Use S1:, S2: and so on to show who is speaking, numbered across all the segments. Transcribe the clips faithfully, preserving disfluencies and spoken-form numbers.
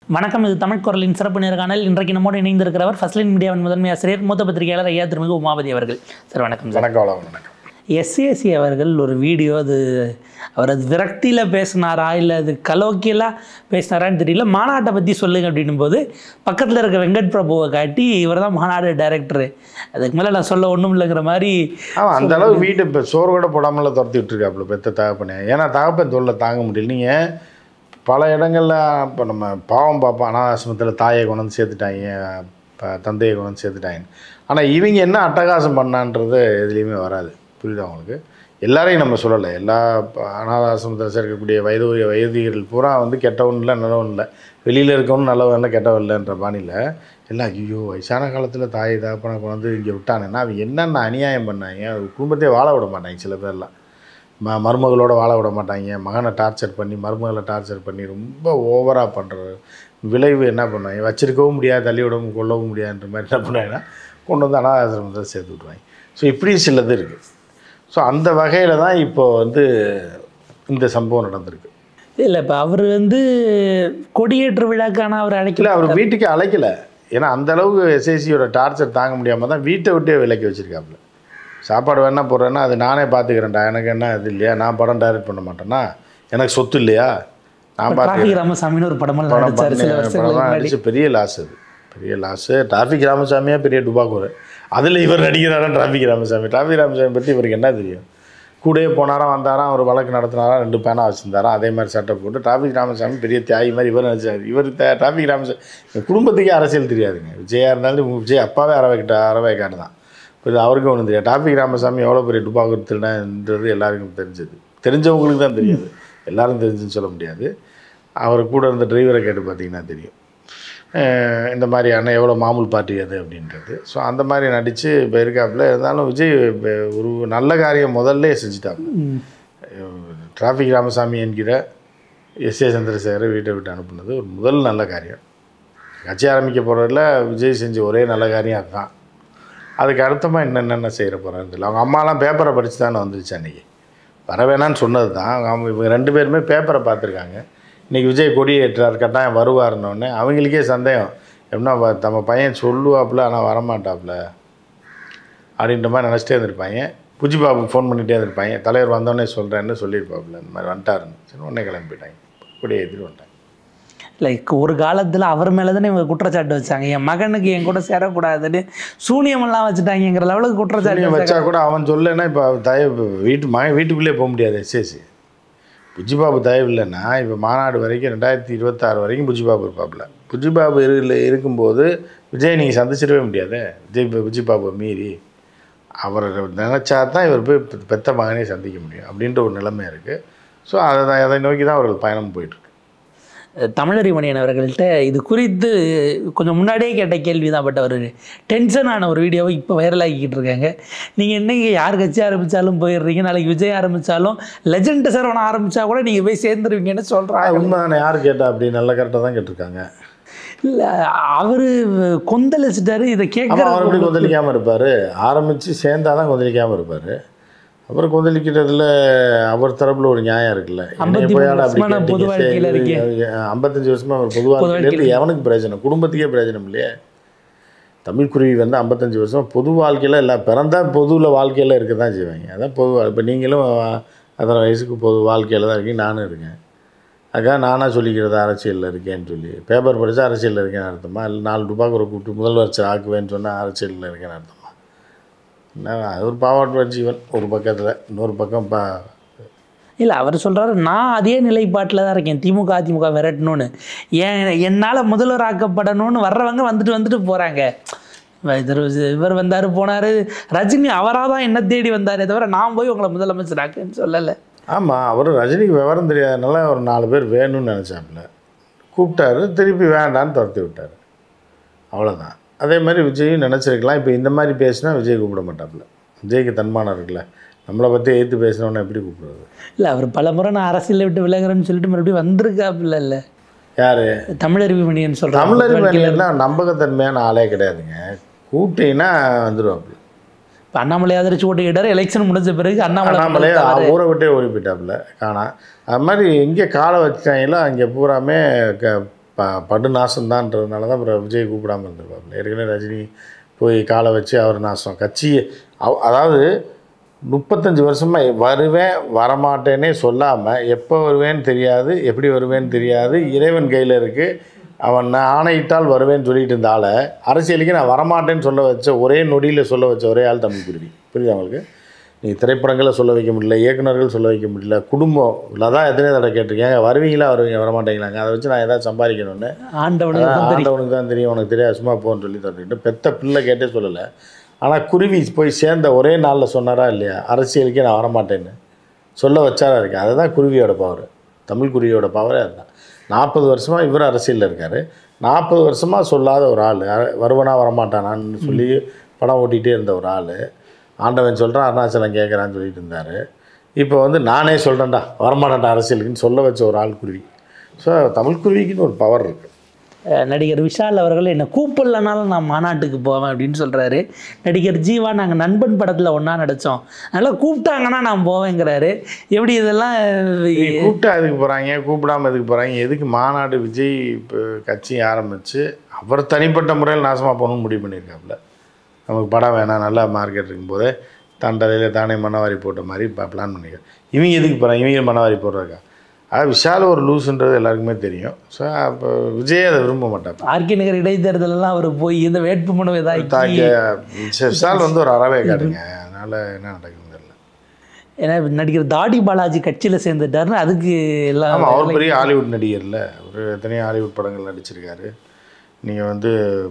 S1: வணக்கம். இது தமிழ் குரலின் சிறப்பு நேர்காணல். இன்றைக்கு நம்மோடு இணைந்திருக்கிறவர் ஃபர்ஸ்ட் லைன் மீடியாவின் முதன்மை ஆசிரியர் மூத்த பத்திரிகையாளர் ஐயா திருமிகு உமாபதி அவர்கள். சார் வணக்கம்.
S2: வணக்கம். வணக்கம்.
S1: எஸ்ஏசி அவர்கள் ஒரு வீடியோ, அது அவர் அது விரக்தியில் பேசினாரா இல்லை அது கலோக்கியலாக பேசினாரான்னு தெரியல, மாநாட்டை பற்றி சொல்லுங்க அப்படின்னும் போது பக்கத்தில் இருக்க வெங்கட் பிரபுவை காட்டி இவர் தான் மாநாடு டைரக்டரு, அதுக்கு மேலே நான் சொல்ல ஒன்றும் இல்லைங்கிற மாதிரி.
S2: ஆமாம், அந்த அளவு வீட்டு இப்போ சோறு கூட போடாமல் துரத்தி விட்டுருக்காப்புல பெற்ற தகப்பனே. ஏன்னா தகப்பன் தொல்லை தாங்க முடியல. நீங்கள் பல இடங்களில் இப்போ நம்ம பாவம் பார்ப்போம், அனாதாசிரமத்தில் தாயை கொண்டு வந்து சேர்த்துட்டாங்க, இப்போ தந்தையை கொண்டு வந்து சேர்த்துட்டாங்க. ஆனால் இவங்க என்ன அட்டகாசம் பண்ணான்றது எதுலேயுமே வராது. புரியுதா உங்களுக்கு? எல்லாரையும் நம்ம சொல்லலை. எல்லா அனாதாசிரமத்தில் சேர்க்கக்கூடிய வயது வயதிகள் பூரா வந்து கெட்டவன் இல்லை நல்லவன் இல்லை, வெளியில் இருக்கவனும் நல்லவன் இல்லை கெட்டவன் இல்லைன்ற பாணியில் எல்லாம் ஐயோ வயசான காலத்தில் தாய் தகப்பனை கொண்டு வந்து இங்கே விட்டானுன்னா அவங்க என்னென்ன அநியாயம் பண்ணாங்க. குடும்பத்தையே வாழ விட மாட்டாங்க. சில பேர்லாம் ம மருமகளோடு வாழ விட மாட்டாங்க, மகனை டார்ச்சர் பண்ணி மருமகளை டார்ச்சர் பண்ணி ரொம்ப ஓவராக பண்ணுற விளைவு என்ன பண்ணுவாங்க, வச்சிருக்கவும் முடியாது, தள்ளி விடவும் கொள்ளவும் முடியாதுன்ற மாதிரி என்ன பண்ணுவாங்கன்னா கொண்டு வந்து அனாதாசிரமத்தை சேர்த்து விட்ருவாங்க. ஸோ இப்படி சிலது இருக்குது. ஸோ அந்த வகையில் தான் இப்போ வந்து இந்த சம்பவம் நடந்திருக்கு.
S1: இல்லை, இப்போ அவர் வந்து கொடியேற்ற விழாக்கான அவர் அழைக்கல,
S2: அவர் வீட்டுக்கு அழைக்கலை. ஏன்னா அந்தளவுக்கு எஸ்ஐசியோட டார்ச்சர் தாங்க முடியாமல் தான் வீட்டை விட்டே விலக்கி வச்சுருக்காப்புல. சாப்பாடு வேணா போடுறேன்னா அது நானே பார்த்துக்கிறேன்டா, எனக்கு என்ன இது இல்லையா, நான் படம் டைரக்ட் பண்ண மாட்டேன்னா, எனக்கு சொத்து இல்லையா, நான் பார்த்து
S1: ராமசாமின்னு ஒரு படம்
S2: படம் நடிச்சு பெரிய லாஸ். அது பெரிய லாஸு. டிராஃபிக் ராமசாமியாக பெரிய டுபாக்கூர், அதில் இவர் நடிக்கிறாரா டிராஃபிக் ராமசாமி. டிராஃபிக் ராமசாமி பற்றி இவருக்கு என்ன தெரியும்? கூடயே போனாராம் வந்தாராம், ஒரு வழக்கு நடத்தினாராம், ரெண்டு பேனா வச்சுருந்தாராம், அதே மாதிரி சட்டை போட்டு டிராஃபிக் ராமசாமி பெரிய தியாகி மாதிரி இவர் நடிச்சார். இவர் டிராஃபிக் ராமசாமி குடும்பத்துக்கே அரசியல் தெரியாதுங்க. விஜயா இருந்தாலும் விஜய் அப்பாவே அறவைக்கிட்ட அறவைக்காடு தான். இப்போ அவருக்கும் ஒன்றும் தெரியாது. டிராஃபிக் ராமசாமி எவ்வளோ பெரிய டுபாக்கூர் திருடன்றது எல்லாருக்கும் தெரிஞ்சது. தெரிஞ்சவங்களுக்கு தான் தெரியாது, எல்லாரும் தெரிஞ்சுன்னு சொல்ல முடியாது. அவர் கூட இருந்த டிரைவரை கேட்டு பார்த்தீங்கன்னா தெரியும் இந்த மாதிரி அண்ணன் எவ்வளோ மாமூல் பார்ட்டி அது அப்படின்றது. ஸோ அந்த மாதிரி நடித்து இப்போ இருக்காப்புல. இருந்தாலும் விஜய் ஒரு நல்ல காரியம் முதல்ல செஞ்சுட்டாப்புல. டிராஃபிக் ராமசாமி என்கிற எஸ் ஏ சந்திரசேகரை வீட்டை விட்டு அனுப்புனது ஒரு முதல் நல்ல காரியம். கட்சி ஆரம்பிக்க போகிறதில் விஜய் செஞ்ச ஒரே நல்ல காரியம் அதுதான். அதுக்கு அடுத்தமாக என்னென்ன செய்கிற போகிறான்னு தெரியல. அவங்க அம்மாலாம் பேப்பரை படித்து தானே வந்துருச்சு அன்றைக்கி. வர வேணான்னு சொன்னது தான். அவங்க இவங்க ரெண்டு பேருமே பேப்பரை பார்த்துருக்காங்க. இன்றைக்கி விஜய் கொடியேற்றார், கட்டாயம் வருவார்னோடனே அவங்களுக்கே சந்தேகம், எப்படின்னா நம்ம பையன் சொல்லுவாப்புல ஆனால் வரமாட்டாப்புல அப்படின்ற மாதிரி நினச்சிட்டே இருந்திருப்பாங்க. புஜி பாபுக்கு ஃபோன் பண்ணிகிட்டே இருந்திருப்பாங்க. தலைவர் வந்தோடனே சொல்கிறேன்னு சொல்லியிருப்பாப்புல, இந்த மாதிரி வந்துட்டாருன்னு. சரி, உடனே கிளம்பி போயிட்டாங்க, கொடியேற்றிட்டு வந்துட்டாங்க.
S1: லைக் ஒரு காலத்தில் அவர் மேலே தானே இவங்க குற்றச்சாட்டு வச்சாங்க, என் மகனுக்கு என் கூட சேரக்கூடாதுன்னு சூனியமெல்லாம் வச்சுட்டாங்கிற லெவலுக்கு குற்றச்சாட்டு
S2: வச்சா கூட அவன் சொல்லலைன்னா இப்போ தயவு வீட்டு மகன் வீட்டுக்குள்ளே போக முடியாது. எஸ்எஸ்சி புஜிபாபு தயவு இல்லைன்னா இப்போ மாநாடு வரைக்கும் ரெண்டாயிரத்தி இருபத்தாறு வரைக்கும் புஜிபாபு இருப்பாப்புல. புஜிபாபு இரு இருக்கும்போது விஜய் நீங்கள் சந்திச்சிடவே முடியாது. விஜய் புஜிபாபுவை மீறி அவரை நினச்சா தான் இவர் போய் பெத்த மகனே சந்திக்க முடியும் அப்படின்ற ஒரு நிலைமை இருக்குது. ஸோ அதை தான் அதை நோக்கி தான் அவர்கள் பயணம் போயிட்டுருக்கு.
S1: தமிழறிமணியன் அவர்கள்ட்ட இது குறித்து கொஞ்சம் முன்னாடியே கேட்ட கேள்வி தான். பட் அவர் டென்ஷனான ஒரு வீடியோவை இப்போ வைரலாகிக்கிட்டு இருக்காங்க. நீங்கள் என்னங்க யார் கட்சி ஆரம்பித்தாலும் போயிடுறீங்க, நாளைக்கு விஜய் ஆரம்பித்தாலும் லெஜண்ட் சரவணன் ஆரம்பித்தா கூட நீங்கள் போய் சேர்ந்துருவீங்கன்னு சொல்கிறாங்க.
S2: உண்மை தானே? யார் கேட்டால் அப்படி நல்ல கரெக்டாக தான் கேட்டிருக்காங்க.
S1: இல்லை, அவர் கொந்தளிச்சிட்டாரு. இதை கேட்க
S2: அவர் எப்படி கொந்தளிக்காமல் இருப்பார்? ஆரம்பித்து சேர்ந்தால் தான் கொந்தளிக்காமல் இருப்பார். அப்புறம் கொந்தளிக்கிறதுல அவர் தரப்பில் ஒரு நியாயம் இருக்குல்ல. ஐம்பத்தஞ்சு வருஷமாக அவர் பொது வாழ்க்கையில் எவனுக்கு பிரயோஜனம்? குடும்பத்துக்கே பிரயோஜனம் இல்லையே. தமிழ் குருவி வந்து ஐம்பத்தஞ்சு வருஷம் பொது வாழ்க்கையில் இல்லை, பிறந்தால் பொதுவில் வாழ்க்கையில் இருக்க தான் செய்வாங்க. அதான் பொது. இப்போ நீங்களும் அத்தனை வயசுக்கு பொது வாழ்க்கையில் தான் இருக்கீங்க, நானும் இருக்கேன். அதுக்காக நானாக சொல்லிக்கிறது அரசியலில் இருக்கேன்னு சொல்லி. பேப்பர் படித்தா அரசியலில் இருக்கேன்னு அர்த்தமா? இல்லை நாலு ரூபாய்க்கு ஒரு கூப்பிட்டு முதல்வர் ஆக்குவேன்னு சொன்னால் அரசியலில் இருக்கேன்னு அர்த்தமா? அது ஒரு பாவாட்டு ஜீவன் ஒரு பக்கத்தில், இன்னொரு பக்கம் பா
S1: இல்லை. அவர் சொல்கிறாரு, நான் அதே நிலைப்பாட்டில் தான் இருக்கேன், திமுக அதிமுக விரட்டணும்னு. ஏன் என்னால் முதல்வர் ஆக்கப்படணும்னு வர்றவங்க வந்துட்டு வந்துட்டு போகிறாங்க. இவர் வந்தார் போனார், ரஜினி அவராக தான் என்ன தேடி வந்தாரே தவிர நான் போய் உங்களை முதலமைச்சர் ஆக்குன்னு சொல்லலை.
S2: ஆமாம், அவர் ரஜினிக்கு விவரம் தெரியாதனால ஒரு நாலு பேர் வேணும்னு நினச்சாப்புல கூப்பிட்டாரு, திருப்பி வேண்டான்னு துரத்தி விட்டார், அவ்வளோதான். அதே மாதிரி விஜயும் நினச்சிருக்கலாம். இப்போ இந்த மாதிரி பேசினா விஜய் கூப்பிட மாட்டாப்புல. விஜய்க்கு தன்மானம் இருக்குல்ல, நம்மளை பற்றி எதிர்த்து பேசினோன்னா எப்படி கூப்பிடுறது? இல்லை, அவர் பல முறை நான் அரசியலை விட்டு விலகிறேன்னு சொல்லிட்டு மறுபடியும் வந்திருக்காப்புல. இல்லை யார்? தமிழறிமணியன் சொல்கிறார். தமிழறிமணியன்லாம் நம்பகத்தன்மையான ஆளே கிடையாதுங்க. கூட்டிங்கன்னா வந்துடுவாப்புல.
S1: இப்போ அண்ணாமலை ஆதரிச்சு ஓட்டுக்கிட்டார். எலெக்ஷன் முடிஞ்ச பிறகு அண்ணாமலை
S2: அண்ணாமலையே ஊரை விட்டே ஓடி போயிட்டாப்புல காணா. அது மாதிரி இங்கே காலை வச்சாங்களோ அங்கே பூராமே க ப படு நாசம்தான்றதுனால தான் அப்புறம் விஜய் கூப்பிடாமல் இருந்திருப்பாப்புல. ஏற்கனவே ரஜினி போய் காலை வச்சு அவர் நாசம் கட்சி அதாவது முப்பத்தஞ்சு வருஷமாக வருவேன் வரமாட்டேன்னே சொல்லாமல் எப்போ வருவேன்னு தெரியாது, எப்படி வருவேன்னு தெரியாது, இறைவன் கையில் இருக்குது, அவன் நான் ஆணையிட்டால் வருவேன்னு சொல்லிட்டு இருந்த ஆளை அரசியலுக்கு நான் வரமாட்டேன்னு சொல்ல வச்ச ஒரே நொடியில் சொல்ல வச்ச ஒரே ஆள் தமிழ்குருவி. புரியுது அவங்களுக்கு? நீ திரைப்படங்களை சொல்ல வைக்க முடியல, இயக்குநர்கள் சொல்ல வைக்க முடியல, குடும்பம் அதான் எத்தனை தடவை கேட்டிருக்கேன், வருவீங்களா வருவீங்க வரமாட்டேங்களாங்க, அதை வச்சு நான் எதாவது சம்பாதிக்கணும்னு ஆண்டவனுக்கு ஆண்டவனுக்கு தான் தெரியும், உனக்கு தெரியாது சும்மா போன்னு சொல்லி தந்துக்கிட்டு பெத்த பிள்ளை கேட்டே சொல்லலை. ஆனால் குருவி போய் சேர்ந்த ஒரே நாளில் சொன்னாரா இல்லையா அரசியலுக்கே நான் வரமாட்டேன்னு சொல்ல வச்சாரா இருக்கேன். அதுதான் குருவியோட பவர், தமிழ் குருவியோட பவரே அதுதான். நாற்பது வருஷமாக இவர் அரசியலில் இருக்கார், நாற்பது வருஷமாக சொல்லாத ஒரு ஆள், வருவனா வரமாட்டானான்னு சொல்லி படம் ஓட்டிகிட்டே இருந்த ஒரு ஆள், ஆண்டவன் சொல்கிறான் அருணாச்சலம் கேட்குறான்னு சொல்லிட்டு இருந்தார். இப்போ வந்து நானே சொல்கிறேன்டா வரமாட்டேன்டா அரசியலுக்குன்னு சொல்ல வச்ச ஒரு ஆள் குருவி. ஸோ தமிழ் குருவிக்குன்னு ஒரு பவர் இருக்குது.
S1: நடிகர் விஷால் அவர்கள் என்னை கூப்பிடலனாலும் நான் மாநாட்டுக்கு போவேன் அப்படின்னு சொல்கிறாரு. நடிகர் ஜீவா நாங்கள் நண்பன் படத்தில் ஒன்றா நடித்தோம், அதனால் கூப்பிட்டாங்கன்னா நான் போவேங்கிறாரு. எப்படி இதெல்லாம்
S2: கூப்பிட்டா எதுக்கு போகிறாங்க, கூப்பிடாமல் எதுக்கு போகிறாங்க, எதுக்கு மாநாடு விஜய் இப்போ கட்சி ஆரம்பித்து அவர் தனிப்பட்ட முறையில் நாசமாக போகணும்னு முடிவு பண்ணியிருக்காப்புல. நமக்கு படம் வேணாம், நல்லா மார்க்கெட் இருக்கும்போதே தண்டலையில் தானே மனவாரி போட்ட மாதிரி இப்போ பிளான் பண்ணிக்க. இவங்க எதுக்கு போகிறாங்க, இவங்க மனவாரி போடுறாங்க. அது விஷால் ஒரு லூஸுன்றது எல்லாருக்குமே தெரியும். ஸோ அப்போ விஜய் அதை விரும்ப மாட்டார்.
S1: ஆர்கே நகர் இடைத்தேர்தலெல்லாம் அவர் போய் இந்த வேட்புமனு
S2: தாக்க விஷால் வந்து ஒரு அறவே காட்டுங்க, அதனால் என்ன நடக்குதுன்னு தெரியல.
S1: ஏன்னா நடிகர் தாடி பாலாஜி கட்சியில் சேர்ந்துட்டாருன்னு அதுக்கு எல்லாம்.
S2: ஆமாம், அவர் பெரிய ஹாலிவுட் நடிகர்ல, ஒரு எத்தனையோ ஹாலிவுட் படங்கள் நடிச்சிருக்காரு. நீங்கள் வந்து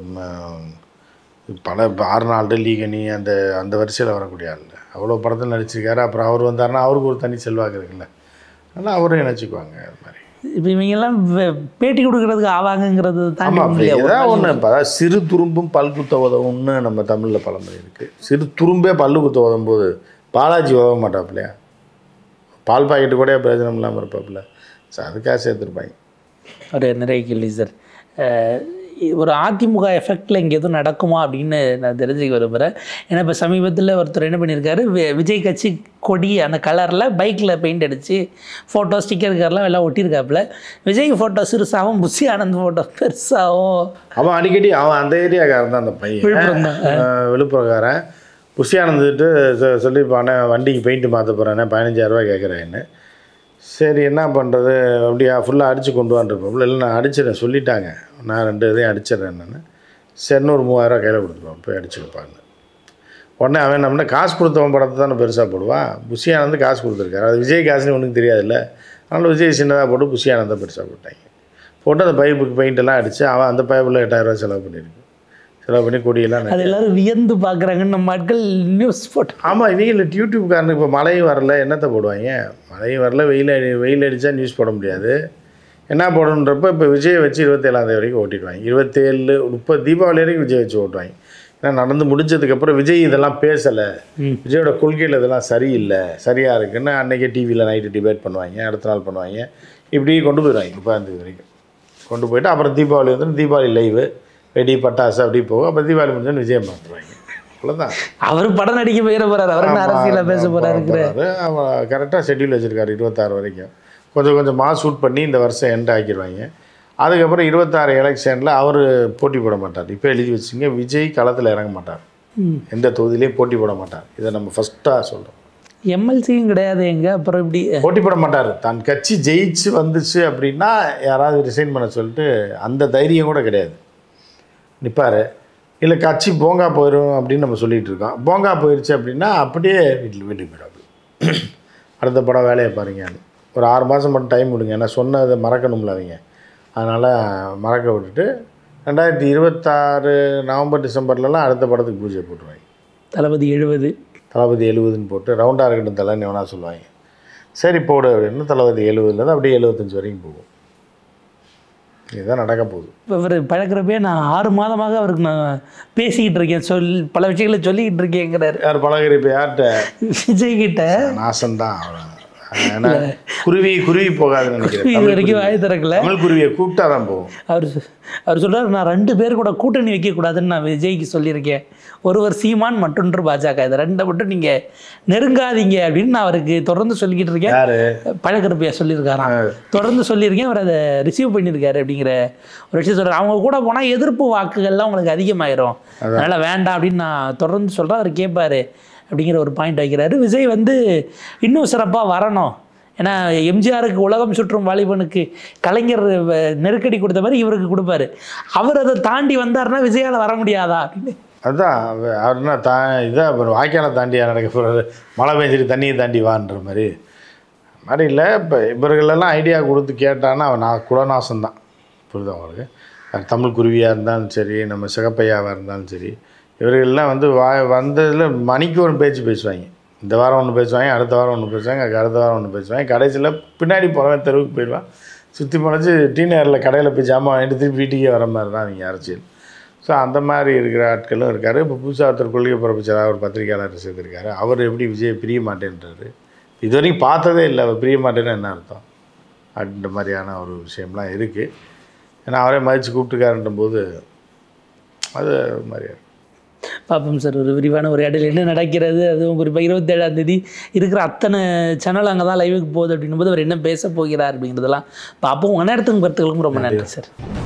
S2: பல ஆர்னால்டு லீகனி அந்த அந்த வரிசையில் வரக்கூடிய ஆள் அவ்வளோ படத்தில் நடிச்சிருக்காரு. அப்புறம் அவர் வந்தாருன்னா அவருக்கு ஒரு தனி செல்வாக்கு இருக்குல்ல, ஆனால் அவரும் நினச்சிக்குவாங்க அது மாதிரி.
S1: இப்போ இவங்கெல்லாம் பேட்டி கொடுக்கறதுக்கு ஆவாங்கங்கிறது தான்
S2: ஏதாவது ஒன்று. இப்போ அதாவது சிறு துரும்பும் பல் குத்த உதவும்னு நம்ம தமிழில் பழமொழி இருக்குது. சிறு துரும்பே பல்லு குத்த உதவும் போது பாலாஜி உதவ மாட்டாப்புலையா, பால் பாக்கெட்டு கூட பிரயோஜனம் இல்லாமல் இருப்பாப்புல. ஸோ அதுக்காக சேர்த்துருப்பாங்க.
S1: ஒரு நிறைய கேள்வி சார். ஒரு அதிமுக எஃபெக்டில் இங்கே எதுவும் நடக்குமா அப்படின்னு நான் தெரிஞ்சுக்க விரும்புகிறேன். ஏன்னா இப்போ சமீபத்தில் ஒருத்தர் என்ன பண்ணியிருக்காரு, விஜய் கட்சி கொடி அந்த கலரில் பைக்கில் பெயிண்ட் அடித்து ஃபோட்டோ ஸ்டிக்கர் கார்லாம் எல்லாம் ஒட்டியிருக்காப்புல. விஜய் ஃபோட்டோ சிறுசாகவும் புஷி ஆனந்த் ஃபோட்டோ பெருசாகவும்.
S2: அவன் அடிக்கடி அவன் அந்த ஏரியாக்காரன் தான் அந்த பையன், விழுப்புரம் தான், விழுப்புரக்காரன். புஷி ஆனந்துட்டு சொல்லியிருப்பானே வண்டிக்கு பெயிண்ட்டு மாற்ற போகிறானே பதினஞ்சாயிரரூபா கேட்குறேன்னு. சரி என்ன பண்ணுறது, அப்படியா ஃபுல்லாக அடித்து கொண்டு வந்துருப்போம்ல. இல்லை நான் அடிச்சிடறேன் சொல்லிட்டாங்க, நான் ரெண்டு இதையும் அடிச்சிடறேன் என்னென்னு. சரின்னு ஒரு மூவாயிரரூவா கையில் கொடுத்துருவான், போய் அடிச்சுருப்பாங்க. உடனே அவன் நம்மளே காசு கொடுத்தவன் படத்தை தானே பெருசாக போடுவான். புஷி ஆனந்த் காசு கொடுத்துருக்காரு, அது விஜய் காசுன்னு ஒன்றுக்கு தெரியாதுல்ல. அதனால் விஜய் சின்னதாக போட்டு புஷி ஆனந்தை பெருசாக போட்டாங்க. போட்டு அந்த பைப்புக்கு பெயிண்டெல்லாம் அடித்து அவன் அந்த பைப்பில் எட்டாயிரரூவா செலவு பண்ணியிருக்கு. செலவு பண்ணி கொடியெல்லாம்
S1: அது எல்லோரும் வியந்து பார்க்குறாங்கன்னு நம்ம ஆட்கள் நியூஸ் போட்டு.
S2: ஆமாம், இவங்க இல்லை யூடியூப்காரனுக்கு இப்போ மழையும் வரல என்னத்தை போடுவாங்க, மழையும் வரல வெயில் அடி வெயில் அடித்தா நியூஸ் போட முடியாது. என்ன போடணுன்றப்போ இப்போ விஜய் வச்சு இருபத்தேழாந்தேதி வரைக்கும் ஓட்டிடுவாங்க. இருபத்தேழு முப்பது தீபாவளி வரைக்கும் விஜய் வச்சு ஓட்டுவாங்க. ஏன்னா நடந்து முடிஞ்சதுக்கப்புறம் விஜய் இதெல்லாம் பேசலை, விஜயோட கொள்கையில் இதெல்லாம் சரியில்லை சரியாக இருக்குன்னு அன்றைக்கே டிவியில் நைட்டு டிபேட் பண்ணுவாங்க, அடுத்த நாள் பண்ணுவாங்க. இப்படி கொண்டு போயிடுவாங்க முப்பதாந்தேதி வரைக்கும். கொண்டு போயிட்டு அப்புறம் தீபாவளி வந்து தீபாவளி லைவு வெடி பட்டாசு அப்படி போகும். அப்போ தீபாவளி முடிஞ்சோன்னு விஜயம் பார்த்துருவாங்க. அவ்வளோதான். அவர் படம் நடிக்க போயிட போகிறார், அவர் அரசியலில் பேச போகிறாரு. அவன் கரெக்டாக ஷெட்யூல் வச்சுருக்காரு இருபத்தாறு வரைக்கும். கொஞ்சம் கொஞ்சமாக ஷூட் பண்ணி இந்த வருஷம் எண்ட் ஆக்கிடுவாங்க. அதுக்கப்புறம் இருபத்தாறு எலெக்ஷனில் அவர் போட்டி போட மாட்டார். இப்போ எழுதி வச்சுங்க, விஜய் களத்தில் இறங்க மாட்டார், எந்த தொகுதியிலையும் போட்டி போட மாட்டார். இதை நம்ம ஃபஸ்ட்டாக சொல்கிறோம். எம்எல்சியும் கிடையாது எங்கே, அப்புறம் இப்படி போட்டி போட மாட்டார். தன் கட்சி ஜெயிச்சு வந்துச்சு அப்படின்னா யாராவது ரிசைன் பண்ண சொல்லிட்டு அந்த தைரியம் கூட கிடையாது, நிற்பார். இல்லை கட்சி போங்கா போயிடும் அப்படின்னு நம்ம சொல்லிகிட்டு இருக்கோம். போங்கா போயிடுச்சு அப்படின்னா அப்படியே வீட்டில் வீட்டுக்கு போயிடாது. அடுத்த படம் வேலையை பாருங்க, ஒரு ஆறு மாதம் மட்டும் டைம் விடுங்க, ஏன்னா சொன்னதை மறக்கணும்ல அவங்க. அதனால் மறக்க விட்டுட்டு ரெண்டாயிரத்தி இருபத்தாறு நவம்பர் டிசம்பர்லலாம் அடுத்த படத்துக்கு பூஜை போட்டுருவாங்க. தளபதி எழுபது தளபதி எழுபதுன்னு போட்டு ரவுண்டாக இருக்கட்டும் தலைன்னு வேணா சொல்லுவாங்க. சரி போடு அப்படின்னு தளபதி எழுபதுலேருந்து அப்படியே எழுபத்தஞ்சு வரைக்கும் போகும். இதுதான் நடக்க போகுது. இப்போ இவர் பழக்கிறப்பே நான் ஆறு மாதமாக அவருக்கு நான் பேசிக்கிட்டு இருக்கேன், சொல் பல விஷயங்களை சொல்லிக்கிட்டு இருக்கேங்கிறார். யார் பழகிற இப்போ யார்கிட்ட? விஜய்கிட்ட. நாசம்தான். ஏன்னா குருவி குருவி போகாதுன்னு நினைக்கிறேன்.
S1: இது வரைக்கும் வாய் திறக்கல.
S2: தமிழ் குருவியை கூப்பிட்டா தான் போகும்.
S1: அவர் அவர் சொல்கிறார், நான் ரெண்டு பேர் கூட கூட்டணி வைக்கக்கூடாதுன்னு நான் விஜய்க்கு சொல்லியிருக்கேன். ஒருவர் சீமான், மற்றொன்று பாஜக. இதை ரெண்டை மட்டும் நீங்கள் நெருங்காதீங்க அப்படின்னு நான் அவருக்கு தொடர்ந்து சொல்லிக்கிட்டு இருக்கேன்.
S2: யாரு
S1: பழக்கருப்பையா சொல்லியிருக்காராம். தொடர்ந்து சொல்லியிருக்கேன், அவர் அதை ரிசீவ் பண்ணியிருக்காரு அப்படிங்கிற ஒரு விஷயம் சொல்கிறார். அவங்க கூட போனால் எதிர்ப்பு வாக்குகள்லாம் உங்களுக்கு அதிகமாயிரும், அதனால் வேண்டாம் அப்படின்னு நான் தொடர்ந்து சொல்கிறேன். அவர் கேட்பார் அப்படிங்கிற ஒரு பாயிண்ட் வைக்கிறாரு. விஜய் வந்து இன்னும் சிறப்பாக வரணும். ஏன்னா எம்ஜிஆருக்கு உலகம் சுற்றும் வாலிபனுக்கு கலைஞர் நெருக்கடி கொடுத்த மாதிரி இவருக்கு கொடுப்பாரு. அவர் அதை தாண்டி வந்தாருன்னா விஜயால் வர முடியாதா அப்படின்னு.
S2: அதுதான் அவர்னா தா இதான் அப்புறம் வாய்க்காலை தாண்டியா நடக்க போகிறாரு, மழை பெஞ்சிட்டு தண்ணியை தாண்டி வான்ற மாதிரி மாதிரி இல்லை. இப்போ இவர்களெல்லாம் ஐடியா கொடுத்து கேட்டான்னா அவன் நான் குலநாசம் தான். புரியுது அவங்களுக்கு? தமிழ் குருவியாக இருந்தாலும் சரி, நம்ம சிகப்பையாவாக இருந்தாலும் சரி, இவர்கள்லாம் வந்து வா வந்ததில் மணிக்கு ஒரு பேச்சு பேசுவாங்க. இந்த வாரம் ஒன்று பேசுவாங்க, அடுத்த வாரம் ஒன்று பேசுவாங்க, அடுத்த வாரம் ஒன்று பேசுவாங்க. கடைசியில் பின்னாடி போகிறவன் தெருவுக்கு போயிடுவான், சுற்றி முளைச்சி டீ நேரில் கடையில் போய் ஜாமான் வாங்கிட்டு திருப்பி வீட்டுக்கே வர மாதிரி தான் அவங்க அரசியல். ஸோ அந்த மாதிரி இருக்கிற ஆட்களும் இருக்கார். இப்போ புதுசாக ஒருத்தர் கொள்கை பிறப்பிச்சார், ஒரு பத்திரிகையாளர் சேர்த்துருக்காரு. அவர் எப்படி விஜய் பிரிய மாட்டேன்றாரு, இது வரைக்கும் பார்த்ததே இல்லை. அவர் பிரிய மாட்டேன்னு என்ன அர்த்தம் அப்படின்ற மாதிரியான ஒரு விஷயம்லாம் இருக்குது. ஏன்னா அவரே மதித்து கூப்பிட்டுக்காருன்ற போது அது மாதிரியா
S1: பார்ப்போம் சார். ஒரு விரிவான ஒரு இடையில என்ன நடக்கிறது, அதுவும் குறிப்பாக இருபத்தேழாம் தேதி இருக்கிற அத்தனை சேனல் அங்கே தான் லைவுக்கு போகுது அப்படின்னும் போது அவர் என்ன பேச போகிறார் அப்படிங்கிறதெல்லாம் பார்ப்போம். உங்கள் நேரத்துக்கு கருத்துக்களுக்கும் ரொம்ப நன்றி சார்.